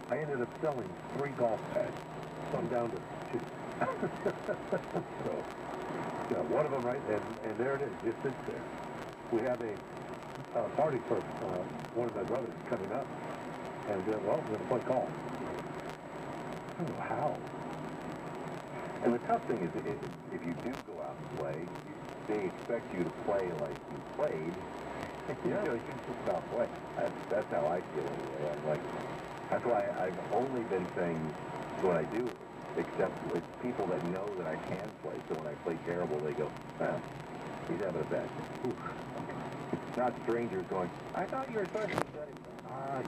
I ended up selling 3 golf pads, so I'm down to 2. So, yeah, one of them right, and there it is, just sits there. We have a party for one of my brothers coming up, and well, we're going to play golf. I don't know how. And the tough thing is, if you do go out and play, they expect you to play like you played. Yeah. You just not play. That's how I feel anyway. I'm like, that's why I've only been saying what I do, except with people that know that I can play. So when I play terrible, they go, ah, he's having a bad day. Not strangers going, I thought you were supposed to play. Ah,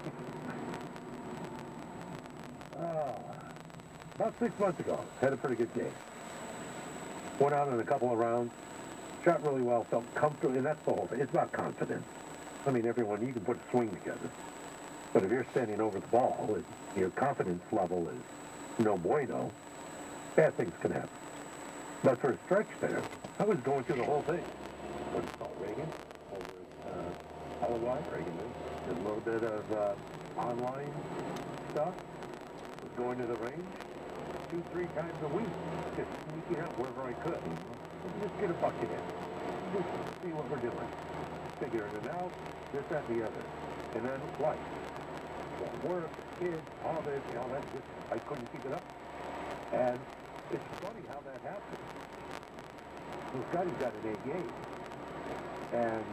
yeah. About 6 months ago, had a pretty good game. Went out in a couple of rounds, shot really well, felt comfortable, and that's the whole thing. It's about confidence. I mean, everyone, you can put a swing together. But if you're standing over the ball, your confidence level is no bueno, bad things can happen. But for a stretch there, I was going through the whole thing. What's it called, Reagan? Over at Highway, Reagan did a little bit of online stuff. Was going to the range 2-3 times a week, just sneaking out wherever I could. Just get a bucket in. Just see what we're doing. Figuring it out, this, that, and the other. And then life. Well, work, kids, all this, all that. Just, I couldn't keep it up. And it's funny how that happened. This guy's got an A game. And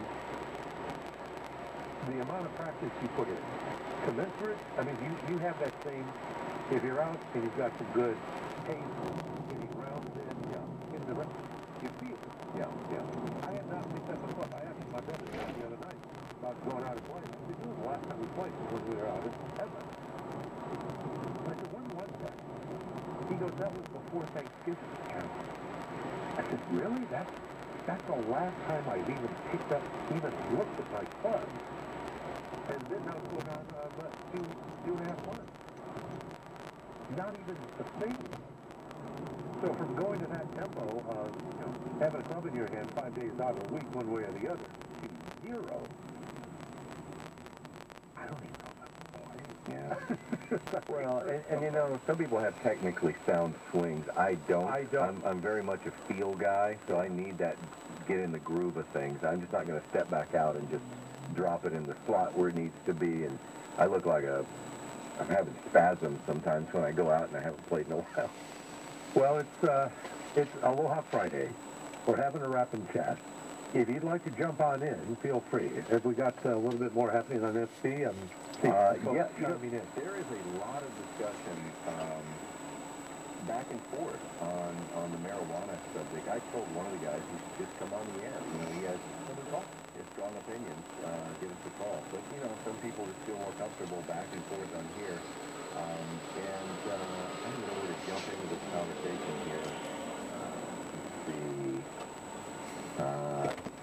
the amount of practice you put in, commensurate, I mean, you have that same, if you're out and you've got some good pace, getting rounds in the rest, you feel it. Yeah. I have not picked up a club. I asked my brother the other night about going out and playing. I said, the last time we played was when we were out in heaven. I said, when was that? He goes, that was before Thanksgiving. I said, really? That's the last time I've even picked up, even looked at my club. And then I was going on about 2.5 months. Not even the same. So from going to that tempo of having a club in your hand 5 days out of the week, one way or the other, to 0, I don't even know if I'm Yeah. Well, and you know, some people have technically sound swings. I don't. I'm very much a feel guy, so I need that get in the groove of things. I'm just not going to step back out and just drop it in the slot where it needs to be. And I look like I'm having spasms sometimes when I go out and I haven't played in a while. Well, it's Aloha Friday. We're having a wrap and chat. If you'd like to jump on in, feel free. Have we got a little bit more happening on SB? Yeah, sure. There is a lot of discussion back and forth on the marijuana subject. I told one of the guys he should just come on the air. You know, he has strong opinions. Give us a call. But you know, some people just feel more comfortable back and forth on here. And I don't know where to jump into this conversation here. Let's see.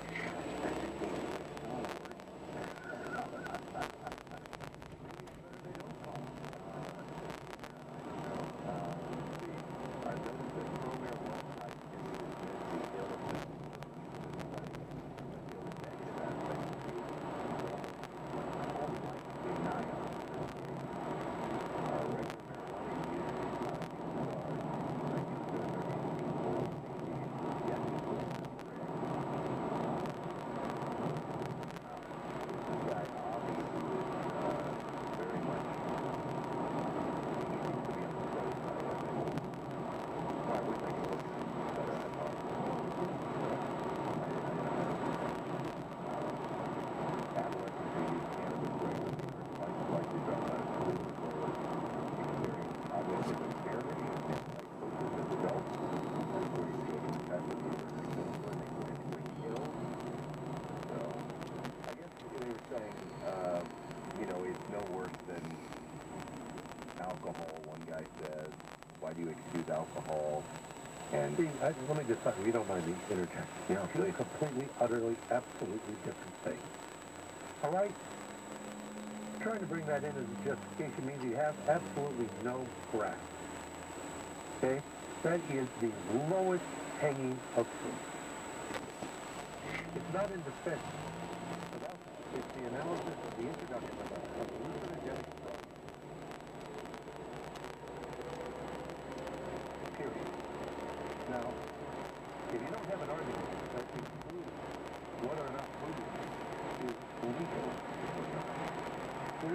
Why do you excuse alcohol? And see, let me just talk, if you don't mind me interjecting. Yeah, Two completely, utterly, absolutely different things. All right? Trying to bring that in as a justification means you have absolutely no grasp. Okay? That is the lowest hanging of fruit. It's not in defense of alcohol. It's the analysis of the introduction of a hallucinogenic drug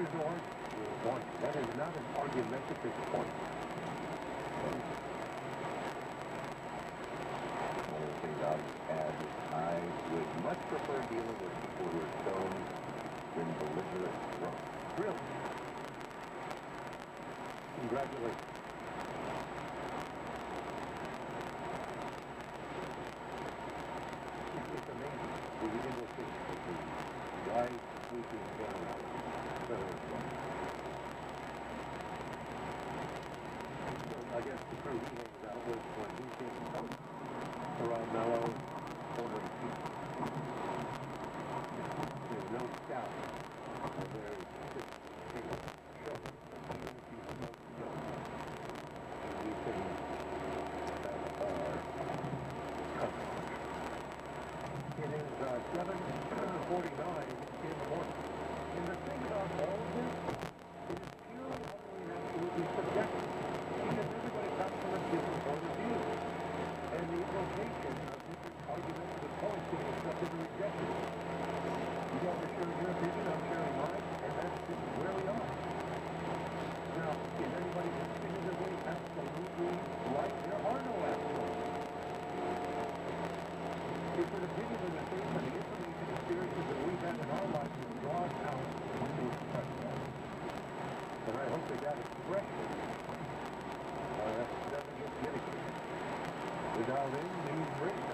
is no argument. That is not an argumentative point. One of the things I'll add is I would much prefer dealing with people who are stoned than belligerent drunk. Really? Congratulations. It's amazing. When you go see why sleeping down out. I guess the crew he hangs out with when he came around Mellow, ordering pizza. There's no doubt that there is just a show. Even if you smoke dope. And these things that are comfortable. It is 7:49 in the morning. And the thing about all of this is purely utterly and absolutely subjective. Because everybody comes from a different point of view. And the invocation of different argumentative points can be accepted or rejected. You guys are sharing your opinion, I'm sharing mine, and that's just where we are. Now, is anybody definitively absolutely right? There are no absolutes. It's an opinion in the face of the information experiences that we've had in our lives and drawn out to express that. And I hope that that expression that doesn't get mitigated. Without in means radio.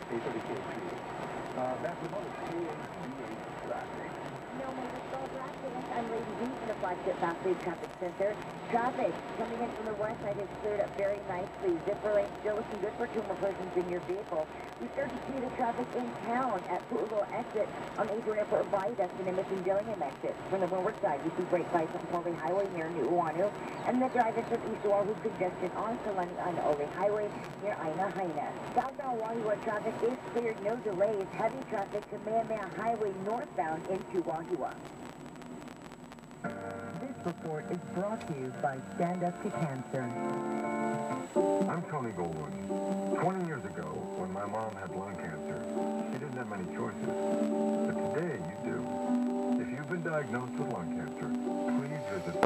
Back with other traffic. No major stall accidents on Lady B in the flagship Bathgate Traffic Center. Traffic coming in from the west side has cleared up very nicely. Zipper lane still looking good for 2 more persons in your vehicle. We start to see the traffic in town at Pu'ulo exit on Adrian Airport Viaduct and Emission Dillingham exit. From the windward side, we see brake lights on Kamehameha Highway near New Oahu, and the drive into East Oahu congestion on Kalani on Oahu Highway near Aina Haina. Southbound Oahu traffic is cleared, no delays. Heavy traffic Kamehameha Highway northbound into Oahu. This report is brought to you by Stand Up to Cancer. I'm Tony Goldwyn. 20 years ago, when my mom had lung cancer, she didn't have many choices. But today, you do. If you've been diagnosed with lung cancer, please visit